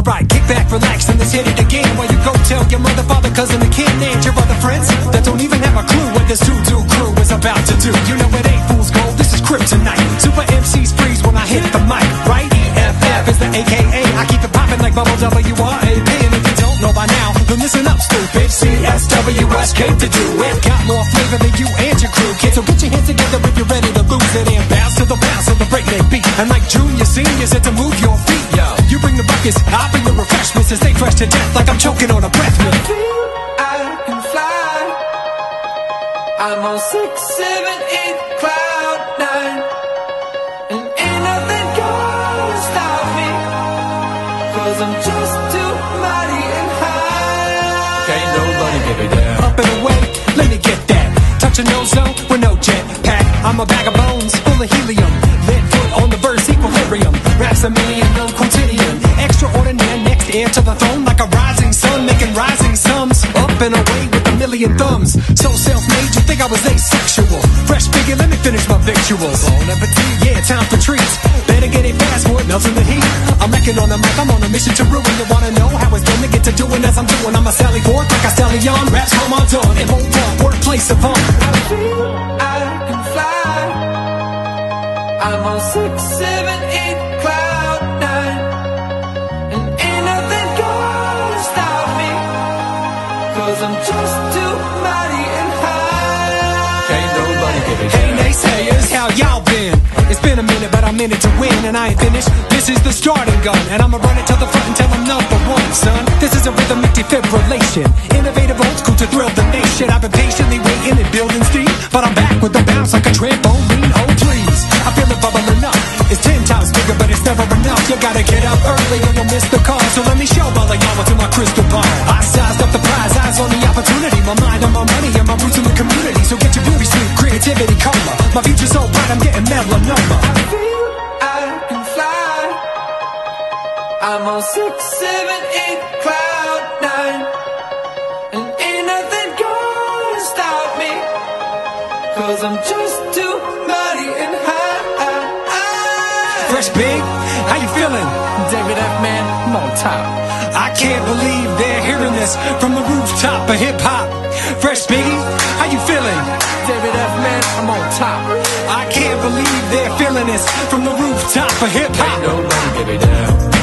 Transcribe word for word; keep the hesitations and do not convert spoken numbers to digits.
Alright, kick back, relax, and let's hit it again. While you go tell your mother, father, cousin, and kin, and your other friends that don't even have a clue what this doo-doo crew is about to do. You know it ain't fool's gold, this is kryptonite. Super M Cs freeze when I hit the mic, right? E F F is the A K A. I keep it poppin' like bubble W R A P. And if you don't know by now, then listen up, stupid. C S W S came to do it. Got more flavor than you and your crew, kids. So get your hands together if you're ready to lose it. And bounce to the bounce of the breakneck beat. And like junior, seniors, it's to move your feet, yo. You bring the buckets, I'll bring the refreshments, and stay fresh to death like I'm choking on a breath mint. I feel I can fly. I'm on six, seven, eight, cloud nine, and ain't nothing gonna stop me, cause I'm just too mighty and high. Can't nobody get me down. Up and away, let me get that. Touching no zone with no jet pack. I'm a bag of bones full of helium. Lead foot on the verse, equilibrium. Raps a million, no quotidian. Extraordinary, next heir to the throne, like a rising sun, making rising sums. Up and away with a million thumbs. So self-made, you think I was asexual. Fresh figure, let me finish my victuals. Bon appetit, yeah, time for treats. Better get it fast, boy, it melts in the heat. I'm wrecking on the mic, I'm on a mission to ruin. You wanna know how it's done to get to doing as I'm doing? I'm a Sally Forth, like a stallion. Raps come on done, and won't fall, workplace of fun. I feel I can fly. I'm on six, seven, eight, cloud nine, and ain't nothing gonna stop me, cause I'm just too mighty and high. Can't nobody get it. Hey naysayers, how y'all been? It's been a minute, but I'm in it to win, and I ain't finished. This is the starting gun, and I'ma run it to the front until I'm number one, son. This is a rhythmic defibrillation, innovative old school to thrill the nation. I've been patiently waiting and building steam, but I'm back with the bounce like a trampoline. Oh please, I feel it bubbling up. It's ten times bigger, but it's never enough. You gotta get up early or you'll miss the call. So let me show all of y'all what's in my crystal ball. I sized up the prize, eyes on the opportunity. My mind on my money and my roots in the community. So get your beauty sleep, creativity coma. My future's so bright, I'm getting melanoma. I feel I can fly. I'm on six, seven, eight, cloud nine, and ain't nothing gonna stop me, cause I'm just too mighty and high. Fresh Big, how you feeling? David F. Man, I'm on top. I can't believe they're hearing this from the rooftop of hip-hop. Fresh Biggie, how you feeling? David F. Man, I'm on top. I can't believe they're feeling this from the rooftop of hip-hop. Ain't nobody get me down.